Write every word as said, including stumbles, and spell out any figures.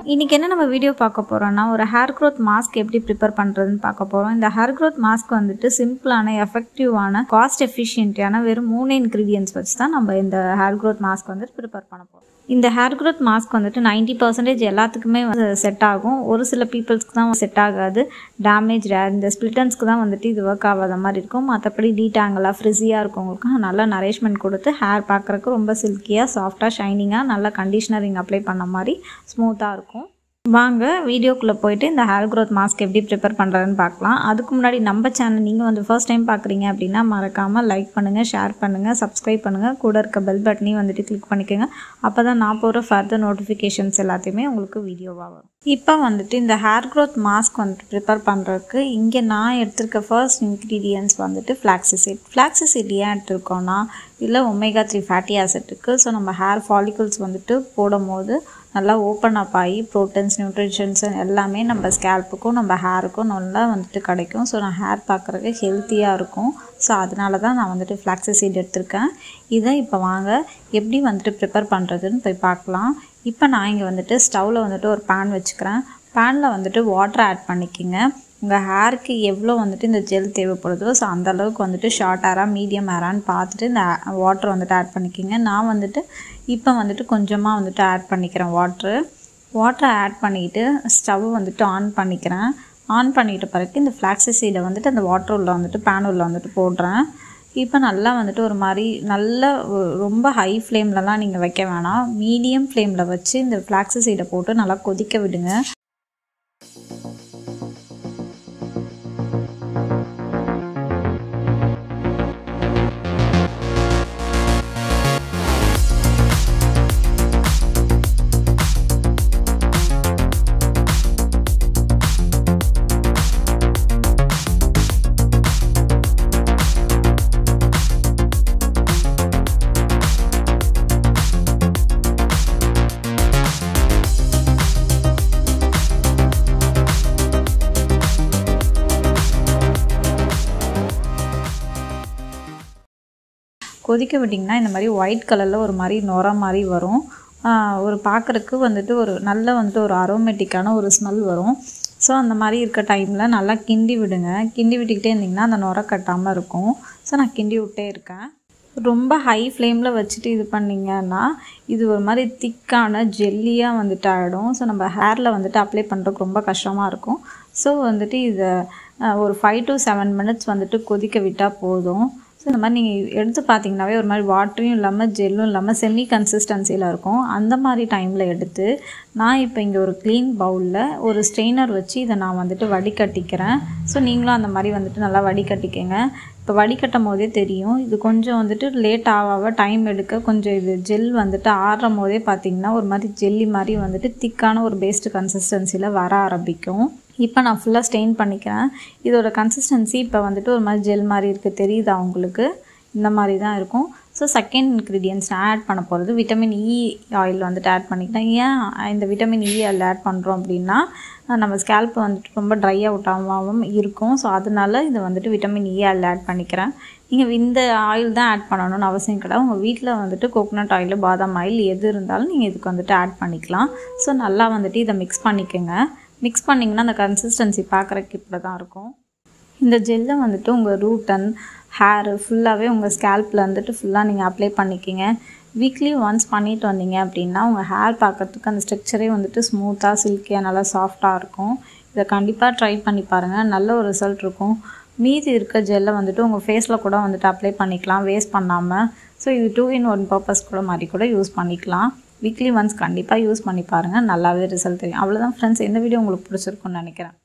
இன்னைக்கு என்ன நம்ம வீடியோ பார்க்க போறோம்னா ஒரு ஹேர் growth மாஸ்க் எப்படி ப்ரிப்பேர் பண்றதுன்னு பார்க்க போறோம். இந்த ஹேர் growth மாஸ்க் வந்துட்டு சிம்பிளான எஃபெக்டிவான காஸ்ட் எஃபிஷியன்ட்டான வெறும் மூணு இன்கிரிடியன்ட்ஸ் வச்சு தான் நம்ம இந்த ஹேர் growth மாஸ்க் வந்து ப்ரிப்பேர் பண்ண போறோம். இந்த ஹேர் growth மாஸ்க் வந்துட்டு நைன்டி பர்சன்டேஜ் எல்லாத்துக்குமே செட் ஆகும். ஒரு சில பீப்புள்ஸ்க்கு தான் செட் ஆகாது. டேமேஜ் ஹேர் இந்த ஸ்பிளிட்டன்ஸ்க்கு தான் வந்துட்டு இது ஒர்க் ஆகாத மாதிரி இருக்கும். மற்றபடி டீடாங்கலாக ஃப்ரிஸியாக இருக்கவங்களுக்கு நல்லா நரிஷ்மெண்ட் கொடுத்து ஹேர் பார்க்குறக்கு ரொம்ப சில்கியாக சாஃப்டாக ஷைனிங்காக நல்லா கண்டிஷனரிங் அப்ளை பண்ண மாதிரி ஸ்மூத்தாக இருக்கும். வாங்க வீடியோக்குள்ளே போயிட்டு இந்த ஹேர் growth மாஸ்க் எப்படி ப்ரிப்பேர் பண்ணுறதுன்னு பார்க்கலாம். அதுக்கு முன்னாடி நம்ம சேனல் நீங்கள் வந்து ஃபர்ஸ்ட் டைம் பார்க்குறீங்க அப்படின்னா மறக்காமல் லைக் பண்ணுங்கள், ஷேர் பண்ணுங்கள், சப்ஸ்கிரைப் பண்ணுங்கள், கூட இருக்க பெல் பட்டனையும் வந்துட்டு கிளிக் பண்ணிக்கோங்க. அப்போ தான் நான் போகிற ஃபர்தர் நோட்டிஃபிகேஷன்ஸ் எல்லாத்தையுமே உங்களுக்கு வீடியோவாக வரும். இப்போ வந்துட்டு இந்த ஹேர் growth மாஸ்க் வந்துட்டு ப்ரிப்பேர் பண்ணுறதுக்கு இங்கே நான் எடுத்திருக்க ஃபர்ஸ்ட் இன்க்ரீடியன்ட்ஸ் வந்துட்டு flaxseed. flaxseed ஏன் எடுத்துருக்கோன்னா இதில் ஒமேகா த்ரீ ஃபேட்டி ஆசிட் இருக்குது. ஸோ நம்ம ஹேர் ஃபாலிகல்ஸ் வந்துட்டு போடும் போது நல்லா ஓப்பன் அப் ஆகி ப்ரோட்டீன்ஸ் நியூட்ரிஷன்ஸ் எல்லாமே நம்ம ஸ்கேல்ப்புக்கும் நம்ம ஹேருக்கும் நல்லா வந்துட்டு கிடைக்கும். ஸோ நான் ஹேர் பார்க்குறதுக்கு ஹெல்த்தியாக இருக்கும். ஸோ அதனால தான் நான் வந்துட்டு flaxseed எடுத்திருக்கேன். இதை இப்போ வாங்க எப்படி வந்துட்டு ப்ரிப்பேர் பண்ணுறதுன்னு போய் பார்க்கலாம். இப்போ நான் இங்கே வந்துட்டு ஸ்டவ்வில் வந்துட்டு ஒரு பேன் வச்சுக்கிறேன். பேனில் வந்துட்டு வாட்டர் ஆட் பண்ணிக்கிங்க. உங்கள் ஹேருக்கு எவ்வளோ வந்துட்டு இந்த ஜெல் தேவைப்படுதோ ஸோ அந்தளவுக்கு வந்துட்டு ஷார்ட் ஹேராக மீடியம் ஹேரான்னு பார்த்துட்டு இந்த வாட்டர் வந்துட்டு ஆட் பண்ணிக்கிங்க. நான் வந்துட்டு இப்போ வந்துட்டு கொஞ்சமாக வந்துட்டு ஆட் பண்ணிக்கிறேன் வாட்ரு. வாட்டரை ஆட் பண்ணிக்கிட்டு ஸ்டவ் வந்துட்டு ஆன் பண்ணிக்கிறேன். ஆன் பண்ணிக்கிட்ட பிறகு இந்த flaxseed வந்துட்டு அந்த வாட்டர் உள்ள வந்துட்டு பேன் உள்ள வந்துட்டு போடுறேன். இப்போ நல்லா வந்துட்டு ஒரு மாதிரி நல்ல ரொம்ப ஹை ஃப்ளேம்லலாம் நீங்கள் வைக்க வேணாம். மீடியம் ஃப்ளேமில் வச்சு இந்த flaxseed போட்டு நல்லா கொதிக்க விடுங்க. கொதிக்க விட்டிங்கன்னா இந்த மாதிரி ஒயிட் கலரில் ஒரு மாதிரி நொர மாதிரி வரும். ஒரு பார்க்குறக்கு வந்துட்டு ஒரு நல்ல வந்துட்டு ஒரு அரோமேட்டிக்கான ஒரு ஸ்மெல் வரும். ஸோ அந்த மாதிரி இருக்க டைமில் நல்லா கிண்டி விடுங்க. கிண்டி விட்டுக்கிட்டே இருந்திங்கன்னா அந்த நொர கட்டாமல் இருக்கும். ஸோ நான் கிண்டி விட்டே இருக்கேன். ரொம்ப ஹை ஃப்ளேமில் வச்சுட்டு இது பண்ணிங்கன்னா இது ஒரு மாதிரி திக்கான ஜெல்லியாக வந்துட்டு ஆகிடும். ஸோ நம்ம ஹேரில் வந்துட்டு அப்ளை பண்ணுறதுக்கு ரொம்ப கஷ்டமாக இருக்கும். ஸோ வந்துட்டு இதை ஒரு ஃபைவ் டு செவன் மினிட்ஸ் வந்துட்டு கொதிக்க விட்டால் போதும். ஸோ இந்த மாதிரி நீங்கள் எடுத்து பார்த்தீங்கன்னாவே ஒரு மாதிரி வாட்டரையும் இல்லாமல் ஜெல்லும் இல்லாமல் செமி கன்சிஸ்டன்சியில் இருக்கும். அந்த மாதிரி டைமில் எடுத்து நான் இப்போ இங்கே ஒரு க்ளீன் பவுலில் ஒரு ஸ்ட்ரெயினர் வச்சு இதை நான் வந்துட்டு வடிகட்டிக்கிறேன். ஸோ நீங்களும் அந்த மாதிரி வந்துட்டு நல்லா வடிகட்டிக்கங்க. இப்போ வடிகட்டும் போதே தெரியும் இது கொஞ்சம் வந்துட்டு லேட் ஆக டைம் எடுக்க கொஞ்சம் இது ஜெல் வந்துட்டு ஆறும் போதே பார்த்திங்கன்னா ஒரு மாதிரி ஜெல்லி மாதிரி வந்துட்டு திக்கான ஒரு பேஸ்டு கன்சிஸ்டன்சியில் வர ஆரம்பிக்கும். இப்போ நான் ஃபுல்லாக ஸ்டெயின் பண்ணிக்கிறேன். இதோட கன்சிஸ்டன்சி இப்போ வந்துட்டு ஒரு மாதிரி ஜெல் மாதிரி இருக்குது தெரியுதா உங்களுக்கு? இந்த மாதிரி தான் இருக்கும். ஸோ செகண்ட் இன்க்ரீடியன்ட்ஸ் நான் ஆட் பண்ண போகிறது விட்டமின் இ ஆயில் வந்துட்டு ஆட் பண்ணிக்கிட்டேன். ஏன் இந்த விட்டமின் இ ஆயில் ஆட் பண்ணுறோம் அப்படின்னா நம்ம ஸ்கேல்ப் வந்துட்டு ரொம்ப ட்ரை அவுட்டாகவும் இருக்கும். ஸோ அதனால இதை வந்துட்டு விட்டமின் இ ஆயில் ஆட் பண்ணிக்கிறேன். நீங்கள் இந்த ஆயில் தான் ஆட் பண்ணணும்னு அவசியம் கிடையாது. உங்கள் வீட்டில் வந்துட்டு கோகோனட் ஆயில், பாதாம் ஆயில் எது இருந்தாலும் நீங்கள் இதுக்கு வந்துட்டு ஆட் பண்ணிக்கலாம். ஸோ நல்லா வந்துட்டு இதை மிக்ஸ் பண்ணிக்கோங்க. மிக்ஸ் பண்ணிங்கன்னா அந்த கன்சிஸ்டன்சி பார்க்குறக்கு இப்படி தான் இருக்கும். இந்த ஜெல்லை வந்துட்டு உங்கள் ரூட் அண்ட் ஹேரு ஃபுல்லாகவே உங்கள் ஸ்கேல்ப்பில் வந்துட்டு ஃபுல்லாக நீங்கள் அப்ளை பண்ணிக்கிங்க. வீக்லி ஒன்ஸ் பண்ணிட்டு வந்தீங்க அப்படின்னா உங்கள் ஹேர் பார்க்குறதுக்கு அந்த ஸ்ட்ரக்சரே வந்துட்டு ஸ்மூத்தாக சில்கியாக நல்லா சாஃப்டாக இருக்கும். இதை கண்டிப்பாக ட்ரை பண்ணி பாருங்கள், நல்ல ஒரு ரிசல்ட் இருக்கும். மீதி இருக்க ஜெல்லை வந்துட்டு உங்கள் ஃபேஸில் கூட வந்துட்டு அப்ளை பண்ணிக்கலாம் வேஸ்ட் பண்ணாமல். ஸோ இது டூ இன் ஒன் பர்பஸ் கூட மாதிரி கூட யூஸ் பண்ணிக்கலாம். வீக்லி ஒன்ஸ் கண்டிப்பாக யூஸ் பண்ணி பாருங்கள், நல்லாவே ரிசல்ட் தெரியும். அவ்வளோதான் ஃப்ரெண்ட்ஸ், இந்த வீடியோ உங்களுக்கு பிடிச்சிருக்குன்னு நினைக்கிறேன்.